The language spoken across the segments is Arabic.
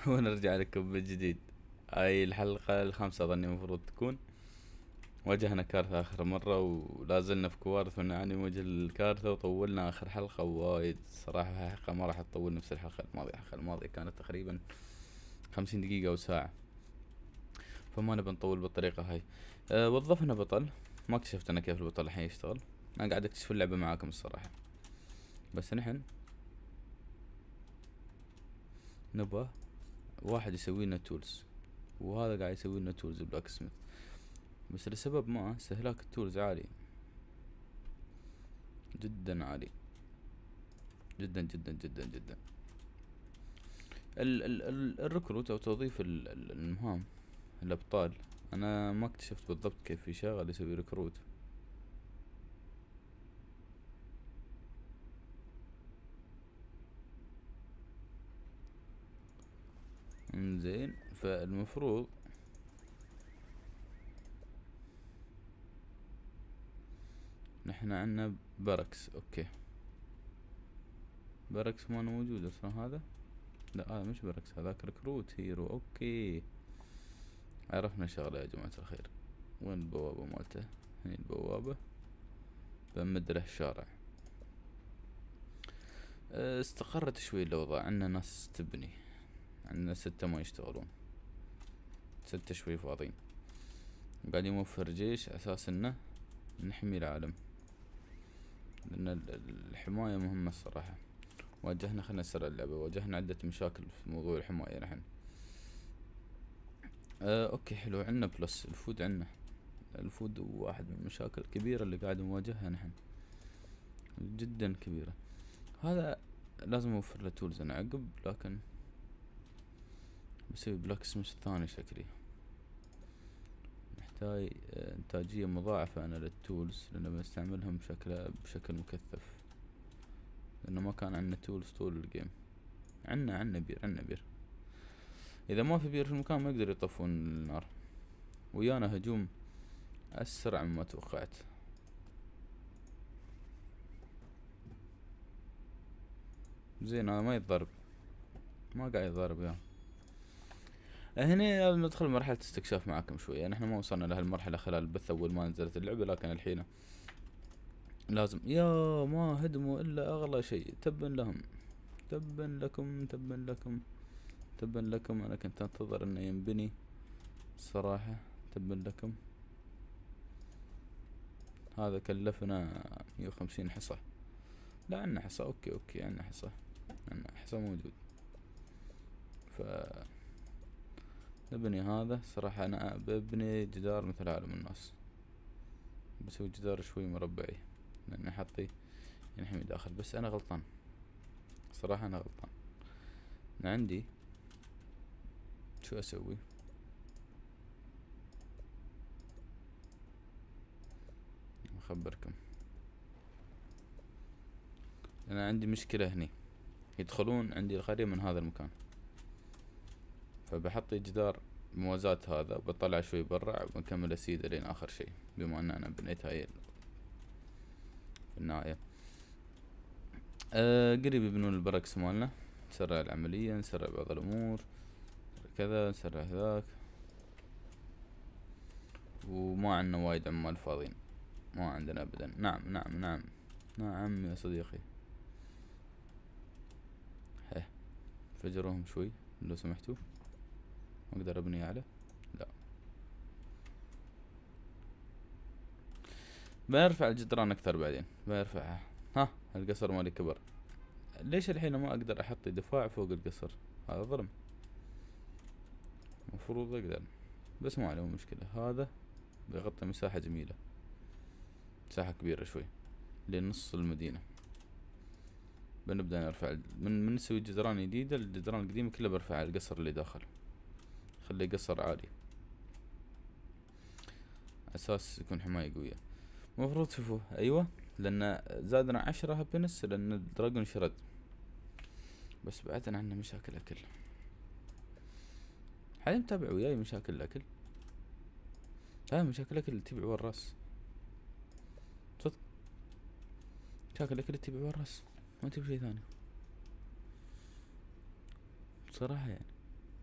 ونرجع لكم من جديد. هاي الحلقة الخامسة أظني المفروض تكون. واجهنا كارثة آخر مرة ولا زلنا في كوارث ونعاني من وجه الكارثة، وطولنا آخر حلقة وايد صراحة. حلقة ما راح تطول نفس الحلقة الماضية. الحلقة الماضية كانت تقريبا 50 دقيقة أو ساعة، فما نبي نطول بالطريقة هاي. وظفنا بطل. ما اكتشفت أنا كيف البطل الحين يشتغل. أنا قاعد أكتشف اللعبة معاكم الصراحة. بس نحن نبغى واحد يسوي لنا تولز، وهذا قاعد يسوي لنا تولز بلاك سميث، بس لسبب ما استهلاك التولز عالي جدا، عالي جدا جدا جدا جدا. ال الركروت او توظيف المهام، الابطال. انا ما اكتشفت بالضبط كيف يشغل يسوي ركروت. انزين، فالمفروض نحن عنا بركس. اوكي، بركس ما موجود اصلا. هذا لا، هذا مش بركس، هذاك ركروت هيرو. اوكي، عرفنا شغلة يا جماعة الخير. وين البوابة مالته؟ هني البوابة. بمد له الشارع. استقرت شوي الأوضاع. عنا ناس تبني، عندنا 6 ما يشتغلون، 6 شوي فاضيين. قاعد يوفر جيش أساس إنه نحمي العالم، لأن الحماية مهمة الصراحة. واجهنا، خلنا نسرع اللعبة، واجهنا عدة مشاكل في موضوع الحماية نحن. اوكي حلو. عنا بلس الفود. عنا الفود واحد من المشاكل الكبيرة اللي قاعد نواجهها نحن، جدا كبيرة. هذا لازم اوفر له تولز انا عقب، لكن بسوي بلاك سميث ثاني شكلي. نحتاج انتاجية مضاعفة انا للتولز، لان بنستعملهم بشكل مكثف، لانه ما كان عندنا تولز طول الجيم. عنا بير، عنا بير. اذا ما في بير في المكان ما يقدر يطفون النار. ويانا هجوم اسرع مما توقعت. زين، هذا ما يتضرب، ما قاعد يتضرب يا. هنا لازم ندخل مرحلة استكشاف معاكم شوية. يعني احنا ما وصلنا لهالمرحلة خلال البث اول ما نزلت اللعبة، لكن الحين لازم. يا ما هدموا الا اغلى شيء. تبا لهم، تبا لكم، تبا لكم، تبا لكم. انا كنت انتظر انه ينبني صراحة. تبا لكم. هذا كلفنا 150 حصة. لا، عنا حصى. اوكي عنا حصى، عنا حصى موجود. ف نبني هذا. صراحة انا ببني جدار مثل عالم الناس، بسوي جدار شوي مربعي لان حطي ينحمي داخل. بس انا غلطان صراحة، انا غلطان. انا عندي شو اسوي؟ اخبركم. انا عندي مشكلة هني. يدخلون عندي القرية من هذا المكان، فبحط جدار موازاة هذا، بطلع شوي برا، بنكمل اسيد لين اخر شي، بما ان انا بنيت هاي في النهاية. قريب يبنون البركس مالنا. نسرع العملية، نسرع بعض الامور كذا، نسرع ذاك. وما عندنا وايد عمال فاضيين، ما عندنا ابدا. نعم نعم نعم نعم يا صديقي. هه، فجروهم شوي لو سمحتوا. ما اقدر ابني اعلى. لا، بنرفع الجدران اكثر بعدين، بنرفعها. ها، القصر مالي كبر. ليش الحين ما اقدر احط دفاع فوق القصر؟ هذا ظلم. مفروض اقدر، بس ما عليه مشكلة. هذا بيغطي مساحة جميلة، مساحة كبيرة شوي، لنص المدينة. بنبدأ نرفع من نسوي جدران جديدة. الجدران القديمة كلها برفعها القصر اللي داخل، خليه قصر عالي، اساس يكون حماية قوية. مفروض تشوفوه. ايوه، لان زادنا 10 هابينس لان الدراجون شرد. بس بعدنا عنا مشاكل اكل. حاليا متابع وياي مشاكل الاكل. مشاكل الاكل اللي تبع والراس، صدق. مشاكل الاكل اللي تبع والراس، ما تبي شي ثاني بصراحة يعني.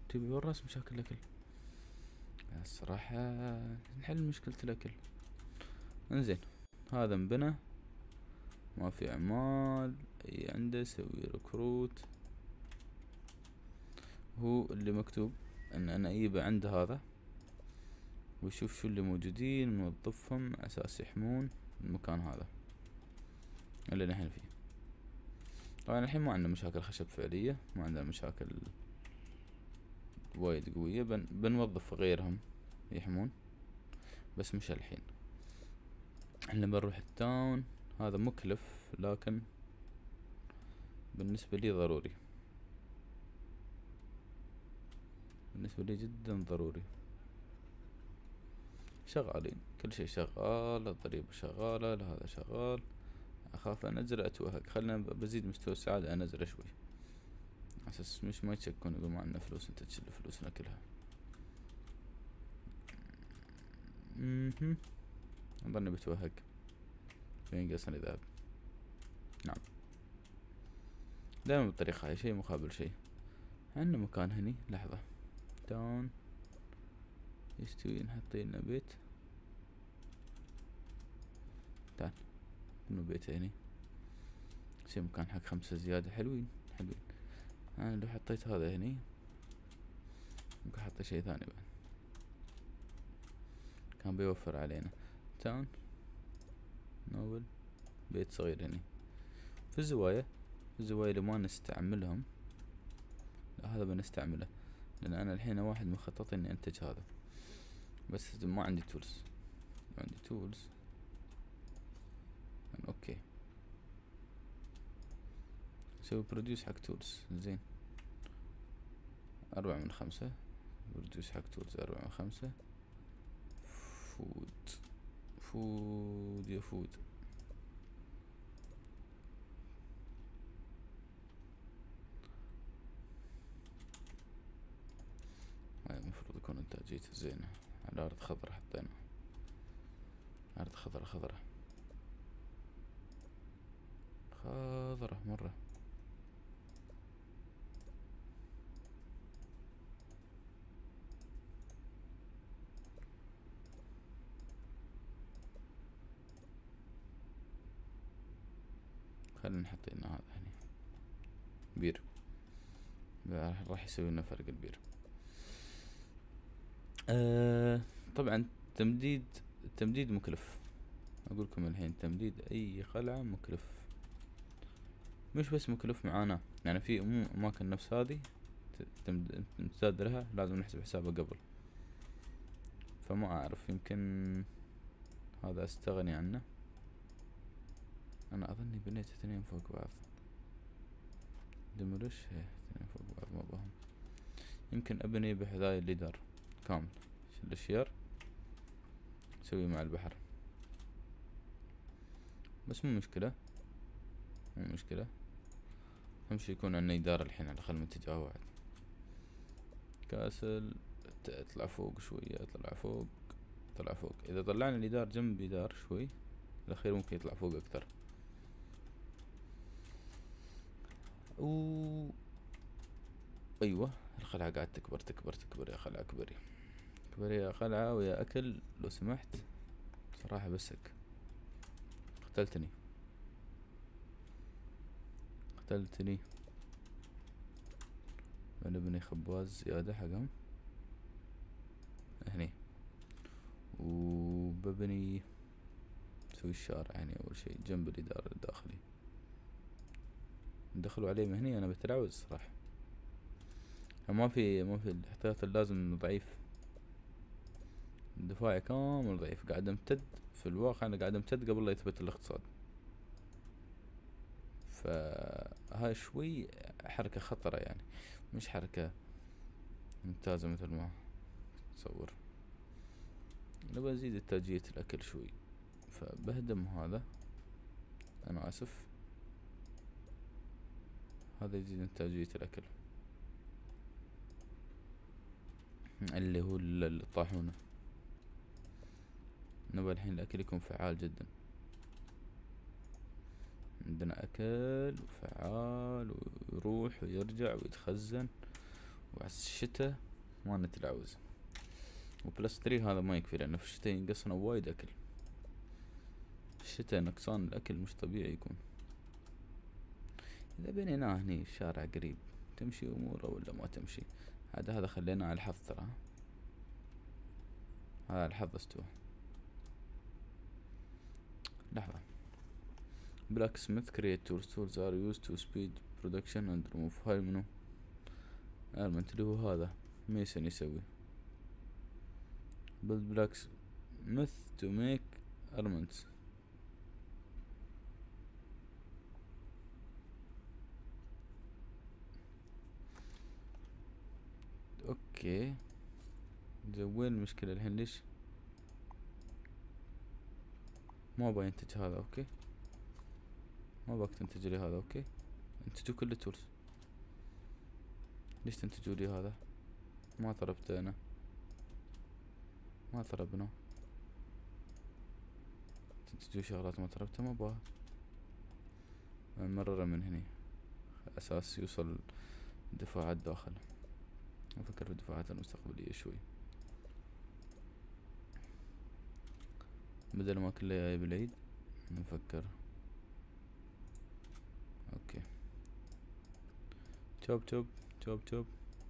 تبي والراس مشاكل الأكل. الصراحة نحل مشكلة الأكل. انزين، هذا انبنى، ما في عمال، اي عنده سوي ركروت. هو اللي مكتوب ان انا اجيبه عند هذا ويشوف شو اللي موجودين نوظفهم على اساس يحمون المكان هذا اللي نحن فيه. طبعا الحين ما عندنا مشاكل خشب فعلية، ما عندنا مشاكل وايد قوية، بنوظف غيرهم يحمون، بس مش الحين. احنا بنروح التاون، هذا مكلف لكن بالنسبة لي ضروري، بالنسبة لي جدا ضروري. شغالين، كل شي شغال، الضريبة شغالة، هذا شغال. اخاف انزل اتوهق، خلنا بزيد مستوى السعادة انزل شوي اساس مش ما يتشكون يقول ما عندنا فلوس، انت تشيل فلوسنا كلها. اظني بتوهق، فين قصني ذهب. نعم، دائما بالطريقة هاي، شي مقابل شي. عندنا مكان هني، لحظة، تاون يستوي، نحط لنا بيت. تعال انه بيت هني، شي مكان حق 5 زيادة، حلوين حلوين. انا لو حطيت هذا هني ممكن احط شي ثاني بعد، كان بيوفر علينا. تاون نوبل، بيت صغير هني. في الزوايا، الزوايا اللي ما نستعملهم، لا هذا بنستعمله، لان انا الحين واحد مخطط اني انتج هذا، بس ما عندي تولز. عندي تولز اوكي، سوي بروديوس حق تولز. زين، 4/5 بروديوس حق تولز، 4/5. فود، فود يا فود. هاي المفروض يكون انتاجيته زينة. على ارض خضرة حطينا، ارض خضرة خضرة خضرة مرة. خلينا نحط لنا هذا هني بير، راح يسوي لنا فرق البير. طبعا التمديد مكلف، اقول لكم الحين تمديد اي قلعة مكلف، مش بس مكلف معانا، يعني في اماكن نفس هذه تمتداد لها لازم نحسب حسابها قبل. فما اعرف، يمكن هذا استغني عنه. انا اظني بنيت 2 فوق بعض، دمرش 2 فوق بعض ما بهم. يمكن ابني بحذاي الليدر كامل، شيل الشير سوي مع البحر، بس مو مشكلة، مو مشكلة. اهم شي يكون عندنا إدارة الحين على الأقل متجه واحد. كاسل، اطلع فوق شوية، اطلع فوق، طلع فوق. اذا طلعنا الإدار جنب إدار شوي الأخير ممكن يطلع فوق أكتر. ايوه، القلعة قاعد تكبر تكبر تكبر يا قلعة، كبري كبري يا قلعة، ويا أكل لو سمحت. صراحة بسك، قتلتني قتلتني. بنبني خباز زيادة حقهم هني، وببني سوي الشارع هني أول شي جنب الإدارة الداخلي. دخلوا عليه من هني، أنا بتلعوز صراحة. ما في الاحتياط اللازم، ضعيف. دفاعي كامل ضعيف، قاعد امتد. في الواقع أنا قاعد امتد قبل لا يثبت الاقتصاد، فهاي شوي حركة خطرة يعني، مش حركة ممتازة مثل ما تصور. نبى نزيد انتاجية الاكل شوي، فبهدم هذا، انا اسف. هذا يزيد انتاجية الاكل اللي هو الطاحونة. نبى الحين الاكل يكون فعال جدا، عندنا اكل فعال ويروح ويرجع ويتخزن وعلى الشتا ما نتلعوز. وبلس 3 هذا ما يكفي، لأنه في الشتا ينقصنا وايد أكل. في الشتا نقصان الأكل مش طبيعي يكون. إذا بنيناه هني الشارع قريب تمشي أموره ولا ما تمشي؟ عاد هذا خلينا على الحظ ترى، هذا على الحظ استوى. لحظة. blacksmith create tools are used to speed production and remove. هاي منو؟ element اللي هو هذا ميسن يسوي. build blacksmith to make elements. اوكي زين، وين المشكلة الحين؟ ليش ما ابغى ينتج هذا؟ اوكي ما ابغاك تنتج لي هذا. اوكي انتجوا كل التولز. ليش تنتجوا لي هذا؟ ما طلبت انا، ما طلبنا تنتجوا شغلات ما طلبتها. ما ابغاها، نمرره من هني اساس يوصل دفاعات داخل. افكر في الدفاعات المستقبلية شوي، بدل ما كله جاي بالعيد نفكر. اوكي توب توب توب توب.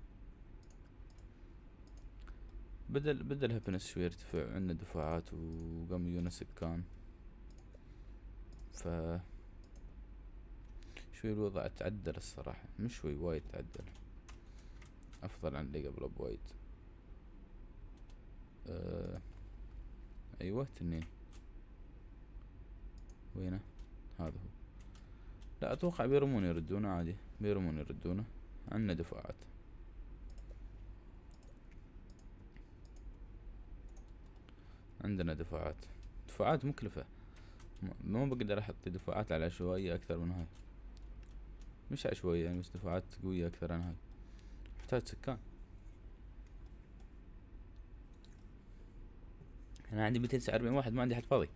بدل هابنس شوي يرتفع عندنا دفاعات وقام يجونا سكان، ف شوي الوضع تعدل الصراحة، مش شوي وايد تعدل، افضل عن اللي قبله بوايد. ايوه تنين وينه؟ هذا هو. لا اتوقع بيرمون يردونه عادي، بيرمون يردونه. عندنا دفاعات، عندنا دفاعات مكلفة. ما بقدر احط دفاعات على عشوائية اكثر من هاي، مش عشوائية يعني، بس دفاعات قوية اكثر من هاي. احتاج سكان. انا عندي 249 واحد، ما عندي حد فاضي.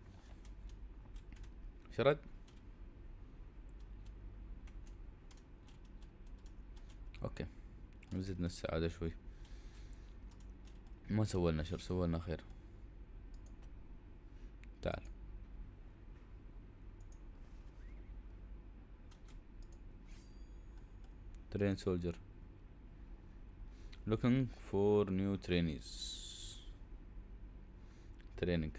شرد. اوكي زدنا السعادة شوي. ما سوالنا شر، سوالنا خير. تعال train soldier looking for new trainees. training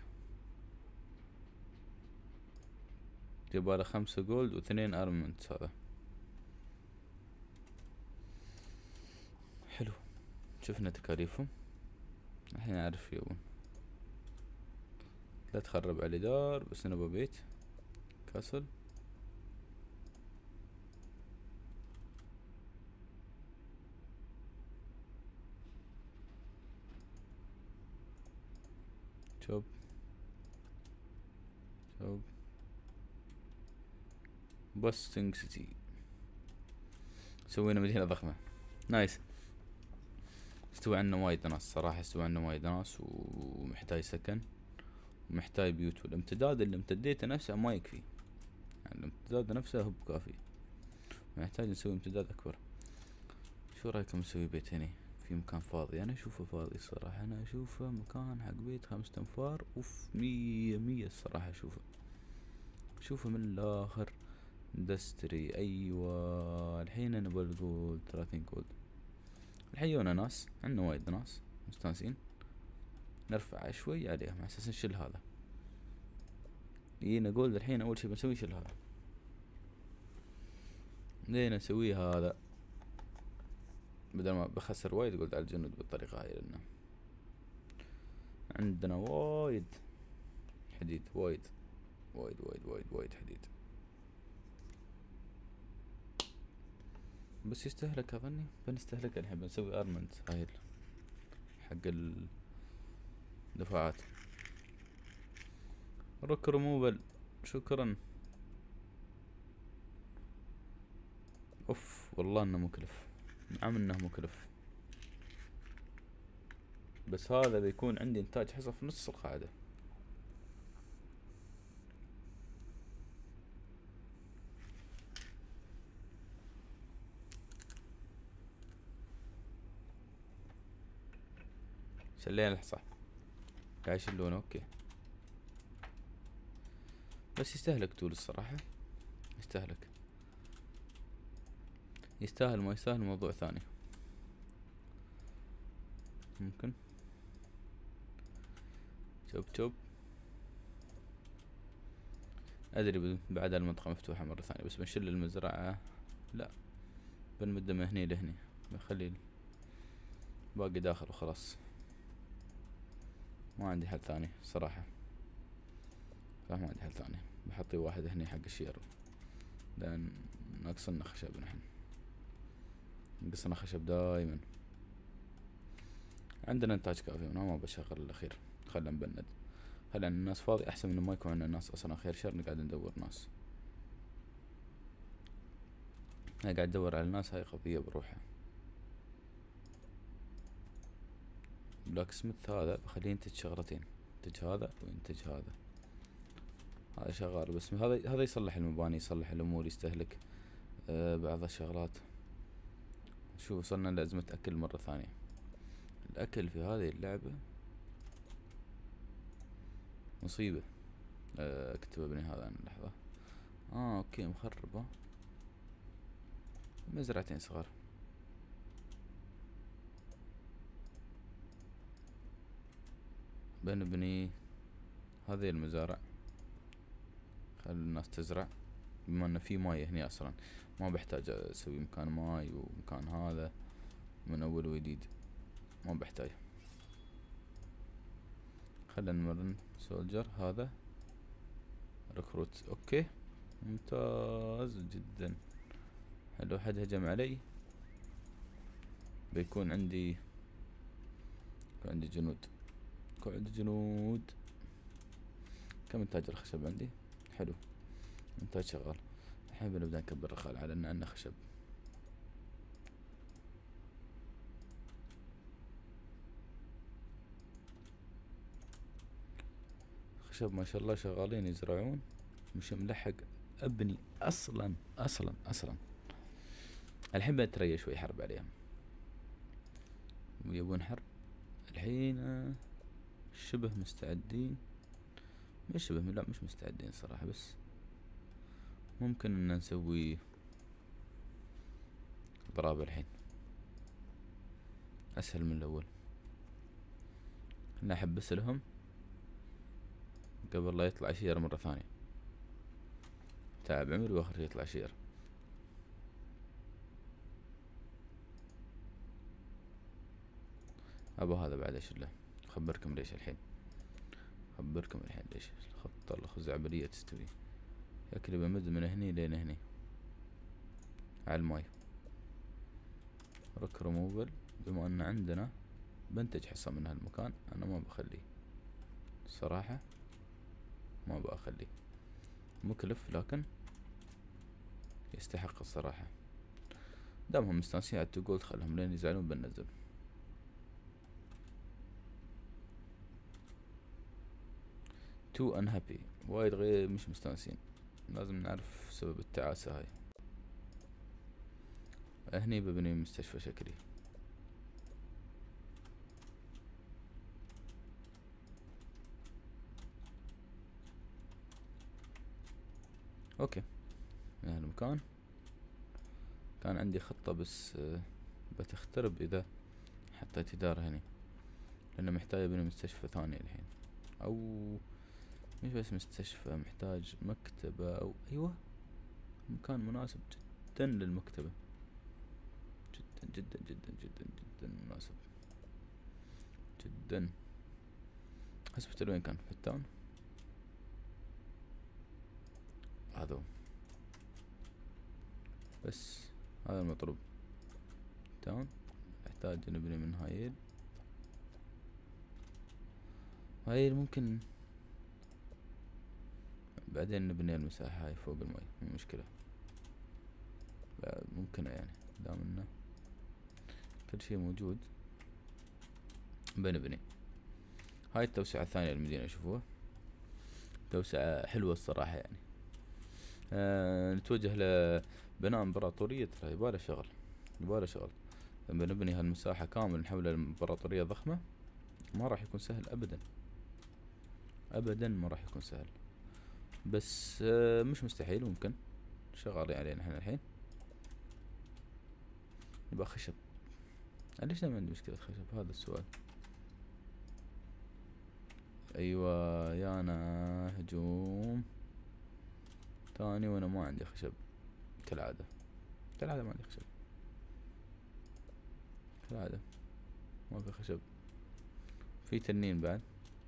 يباله 5 جولد و2 ارمنت. هذا حلو. شفنا تكاليفهم الحين نعرف يبون. لا تخرب علي دار، بس نبى بيت كاسل. شوب شوب بوستنج سيتي. سوينا مدينة ضخمة. نايس. استوى عنا وايد ناس صراحة، استوى عنا وايد ناس ومحتاج سكن ومحتاج بيوت. والامتداد اللي امتديته نفسه ما يكفي، يعني الامتداد نفسه هو بكافي، نحتاج نسوي امتداد اكبر. شو رايكم نسوي بيت هني في مكان فاضي؟ انا اشوفه فاضي الصراحة، انا اشوفه مكان حق بيت 5 انفار. اوف 100 الصراحة. شوفه من الاخر. اندستري ايوه. الحين نبغى الجولد 30 جولد. الحين يونا ناس، عندنا وايد ناس مستانسين، نرفع شوي عليهم على اساس نشيل هذا. يجينا جولد الحين، اول شي بنسوي شيل هذا، لين نسوي هذا بدل ما بخسر وايد جولد على الجنود بالطريقة هاي. لأنه عندنا وايد حديد، وايد وايد وايد وايد وايد حديد، بس يستهلك اظني. بنستهلك الحين. بنسوي ارمنت هاي حق الدفاعات. روك ريموفل شكرا. اوف والله انه مكلف، نعم انه مكلف، بس هذا بيكون عندي انتاج حصى في نص القاعدة. شلينا صح، قاعد يشلونه. اوكي بس يستهلك تول الصراحة، يستهلك. يستاهل ما يستاهل موضوع ثاني. ممكن شوب ادري بعد المنطقة مفتوحة مرة ثانية، بس بنشل المزرعة. لا بنمد من هني لهني، بخلي باقي داخل وخلاص. ما عندي حل ثاني صراحة، ما عندي حل ثاني. بحطي واحد هني حق الشير، لان ناقصنا خشب. نحن ناقصنا خشب دايما. عندنا انتاج كافي، انا ما بشغل الاخير. خلنا نبند، خلي الناس فاضي احسن من ما يكون عندنا ناس اصلا. خير شر نقعد ندور ناس. انا قاعد ادور على الناس، هاي قضية بروحها. بلاك سميث هذا بخليه ينتج شغلتين، ينتج هذا وينتج هذا. هذا شغال، بس هذا يصلح المباني، يصلح الامور، يستهلك بعض الشغلات. شوف وصلنا لأزمة اكل مرة ثانية. الاكل في هذه اللعبة مصيبة. اكتب ابني هذا لحظة. اوكي مخربة. مزرعتين صغار. بنبني هذه المزارع، خلي الناس تزرع. بما ان في ماي هني اصلا، ما بحتاج اسوي مكان ماي ومكان هذا من اول وجديد، ما بحتاج. خلنا نمرن سولجر هذا ركروت. اوكي ممتاز جدا. لو حد هجم علي بيكون عندي جنود. كم انتاج الخشب عندي؟ حلو، انتاج شغال. الحين بنبدأ نكبر الرخال على ان عندنا خشب. خشب ما شاء الله شغالين يزرعون، مش ملحق ابني اصلا. الحين بنتريا شوي حرب عليهم، يبون حرب الحين. شبه مستعدين، مش مستعدين صراحة، بس ممكن ان نسوي ضرابة الحين اسهل من الاول. خلنا احبس لهم قبل لا يطلع شير مرة ثانية. تعب عمري واخر يطلع شير. ابو هذا بعد اشيله. اخبركم ليش الحين ليش الخطة الخزعبلية تستوي. شكلي بمد من هني لين هني على الماي. رك ريموفل، بما ان عندنا بنتج حصة من هالمكان، انا ما بخليه الصراحة، ما بخليه مكلف، لكن يستحق الصراحة. دامهم مستانسين على التقول خلهم لين يزعلون بننزل. تو unhappy، وايد غير مش مستانسين. لازم نعرف سبب التعاسة هاي. هني ببني مستشفى شكلي. اوكي من هالمكان كان عندي خطة، بس بتخترب اذا حطيت ادارة هني، لانه محتاج ابني مستشفى ثاني الحين، او مش بس مستشفى، محتاج مكتبة او ايوه مكان مناسب جدا للمكتبة. جدا مناسب جدا. هسبتل وين كان؟ في التاون. هذا بس هذا المطلوب. تاون نحتاج نبني من هايل ممكن بعدين نبني المساحة هاي فوق الماي، مو مشكلة. ممكن يعني دام انه كل شي موجود بنبني. هاي التوسعة الثانية للمدينة، شوفوها توسعة حلوة الصراحة يعني. نتوجه لبناء امبراطورية. ترى يباله شغل. لما نبني هالمساحة كامل نحولها لامبراطورية ضخمة ما راح يكون سهل ابدا، ابدا ما راح يكون سهل. بس مش مستحيل، ممكن. شغالين علينا احنا الحين. نبغى خشب. ليش ما عندي مشكلة خشب؟ هذا السؤال. ايوه يانا هجوم ثاني وانا ما عندي خشب كالعادة. كالعادة ما عندي خشب، كالعادة ما في خشب. في تنين بعد،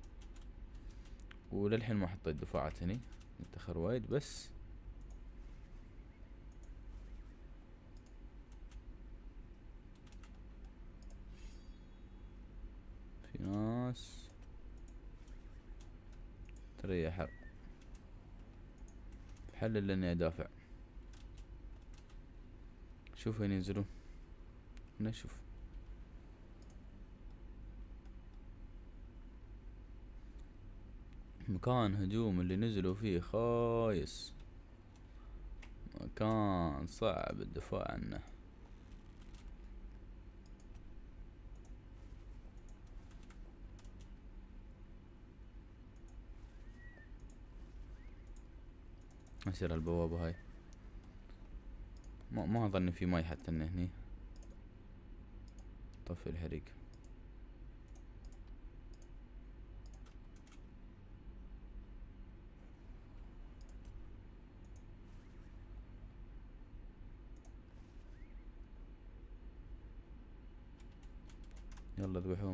وللحين ما حطيت دفاعات هني، متأخر وايد. بس في ناس تريح حل اني ادافع. شوف وين ينزلون، نشوف. مكان هجوم اللي نزلوا فيه خايس، مكان صعب الدفاع عنه. أسير البوابة هاي. ما أظن في ماي حتى إنه هني. طفي الحريق. يلا ذبحوهم.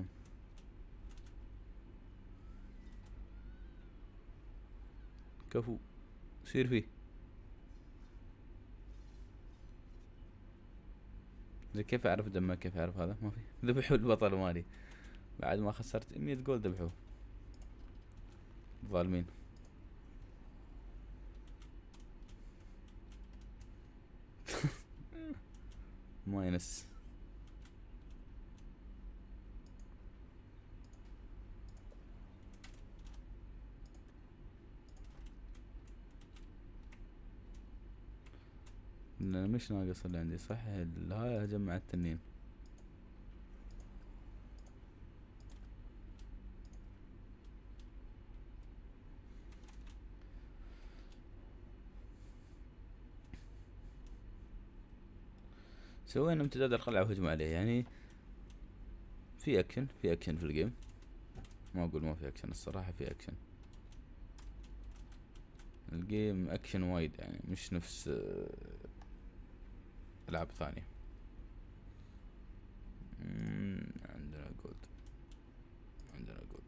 كفو، سير فيه. زي كيف أعرف دمه؟ كيف أعرف هذا؟ ما في. ذبحوا البطل مالي بعد ما خسرت 100 جول. ذبحوه. ظالمين. ما ينس. لأن مش ناقص اللي عندي صح. هاي هجم مع التنين. سوينا امتداد القلعة وهجموا عليه، يعني في اكشن، في اكشن في الجيم. ما اقول ما في اكشن، الصراحة في اكشن. الجيم اكشن وايد، يعني مش نفس العاب ثانية. عندنا جولد، عندنا جولد.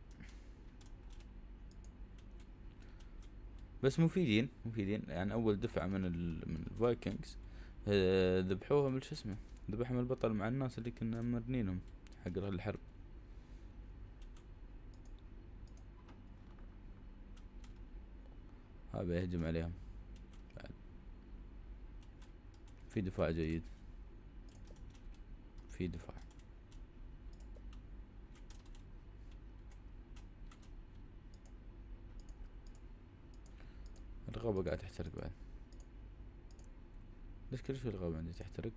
بس مفيدين، مفيدين. يعني اول دفعة من الفايكنجز ذبحوها من شو اسمه، ذبحهم البطل مع الناس اللي كنا مرنينهم حق الحرب. هذا يهجم عليهم بعد. في دفاع جيد، في دفاع. الغابة قاعد تحترق بعد. ليش كل شوي الغابة عندي تحترق؟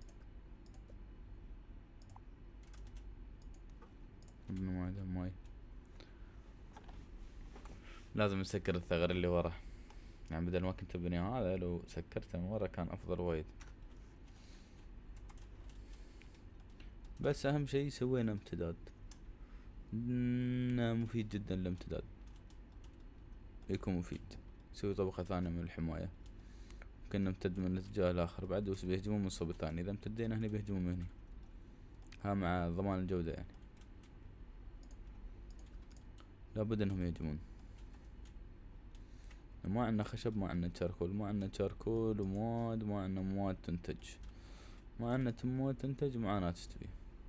ابن ما عندهم ماي. لازم نسكر الثغر اللي ورا، يعني بدل ما كنت ابني هذا لو سكرته من ورا كان افضل وايد. بس اهم شي سوينا امتداد. مفيد جدا الامتداد، يكون مفيد. نسوي طبقة ثانية من الحماية. ممكن نمتد من الاتجاه الاخر بعد، بس بيهجمون من الصوب الثاني. اذا امتدينا هني بيهجمون من هني. ها مع ضمان الجودة يعني، لابد انهم يهجمون. ما عندنا خشب، ما عندنا تشاركول، ما عندنا تشاركول ومواد، ما عندنا مواد تنتج، ما عندنا مواد تنتج، معانا تستوي.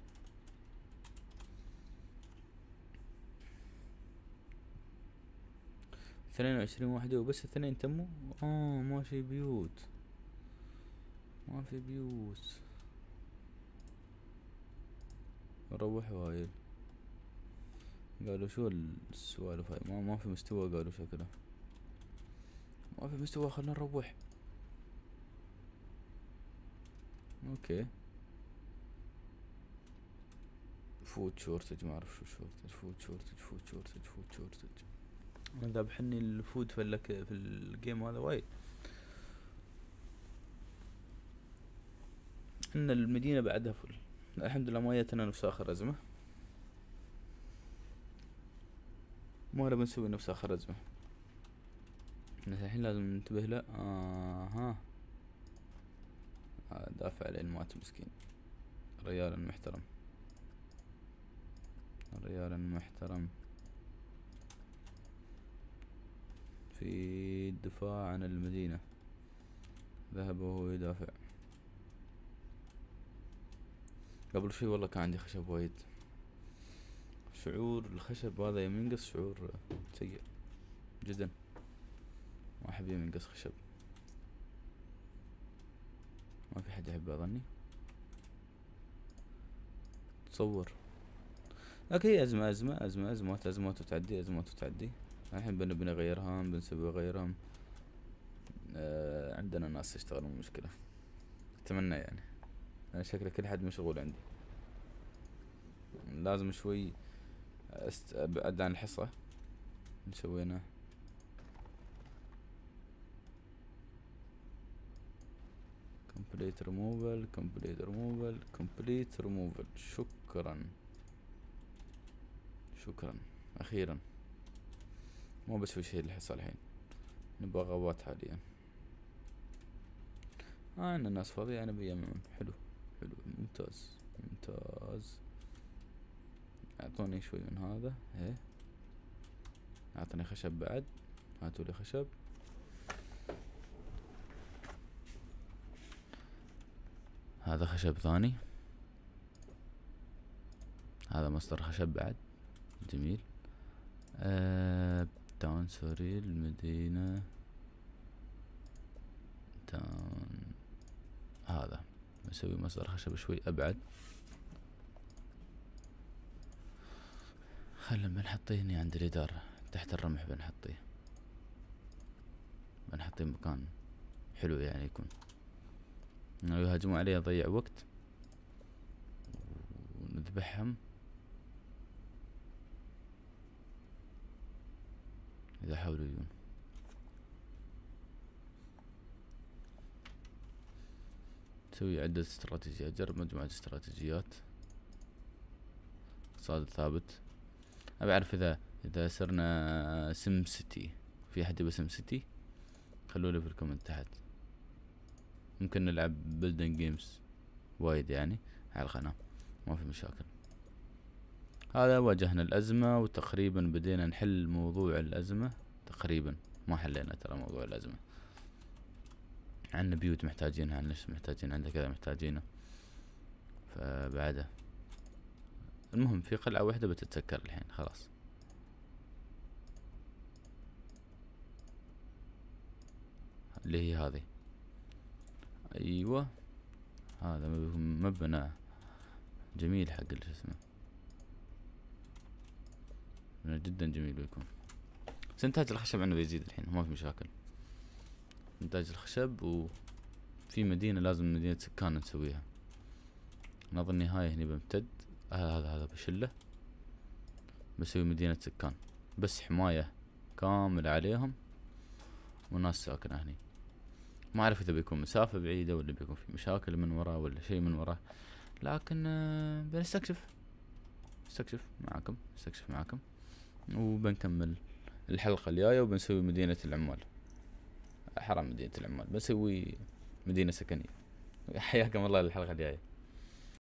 22 وحدة وبس، 2 تموا. ما في بيوت، ما في بيوت. روحوا هاي. قالوا شو السوالف هاي؟ ما في مستوى. قالوا شكله ما في مستوى، خلنا نروح. اوكي. فود شورتج، ما اعرف شو شورتج، فود شورتج، فود شورتج، فود شورتج. انا ذابحني الفود في الجيم هذا وايد. ان المدينة بعدها فل. الحمد لله ما جتنا نفس اخر ازمة، ما نبي نسوي نفس اخر ازمة. الحين لازم ننتبه له. دافع عليه المات مسكين، ريال محترم، ريال محترم في الدفاع عن المدينة، ذهب وهو يدافع. قبل شوي والله كان عندي خشب وايد، شعور الخشب هذا يوم ينقص شعور سيء جدا، ما احب يوم ينقص خشب، ما في حد يحب اظني. تصور لكن هي ازمات وتعدي. الحين بنبي نغيرها، بنسوي غيرها. عندنا ناس يشتغلون المشكلة، اتمنى يعني. انا شكل كل حد مشغول عندي، لازم شوي ابعد عن الحصة. نسوينا complete removal. شكرا اخيرا. مو بسوي شيء الحصة الحين، نبغى غابات حاليا. عندنا ناس فاضية، انا بيمون. حلو ممتاز. اعطوني شوي من هذا. اعطني خشب بعد، هاتوا لي خشب. هذا خشب ثاني، هذا مصدر خشب بعد، جميل. تاون سوري المدينة تاون. هذا بسوي مصدر خشب شوي ابعد. خلنا بنحطيه هني عند الإدارة تحت الرمح، بنحطيه مكان حلو يعني يكون. لو يهاجموا عليه يضيع وقت ونذبحهم اذا حاولوا يجون. نسوي عدة استراتيجيات، جرب مجموعة استراتيجيات. اقتصاد ثابت. ابي اعرف اذا صرنا سم سيتي، في احد يبي سم سيتي خلولي في الكومنت تحت. ممكن نلعب بلدن جيمز وايد يعني على القناة، ما في مشاكل. هذا واجهنا الأزمة وتقريبا بدينا نحل موضوع الأزمة، تقريبا ما حلينا ترى موضوع الأزمة. عندنا بيوت محتاجينها، عندنا ناس محتاجين، عندنا كذا محتاجينه. فبعده المهم في قلعة واحدة بتتسكر الحين خلاص. اللي هي هذه، ايوه هذا مبنى جميل حق شو اسمه، مبنى جدا جميل بيكون. بس انتاج الخشب عندنا بيزيد الحين، ما في مشاكل. انتاج الخشب، وفي مدينة لازم مدينة سكان نسويها. نظر النهاية هني بمتد. هذا بشله، بسوي مدينة سكان بس حماية كاملة عليهم وناس ساكنة هني. ما اعرف اذا بيكون مسافة بعيدة ولا بيكون في مشاكل من وراه ولا شيء من وراه، لكن بنستكشف معاكم وبنكمل الحلقة الجاية. وبنسوي مدينة العمال، حرام مدينة العمال، بنسوي مدينة سكنية. حياكم الله للحلقة الجاية.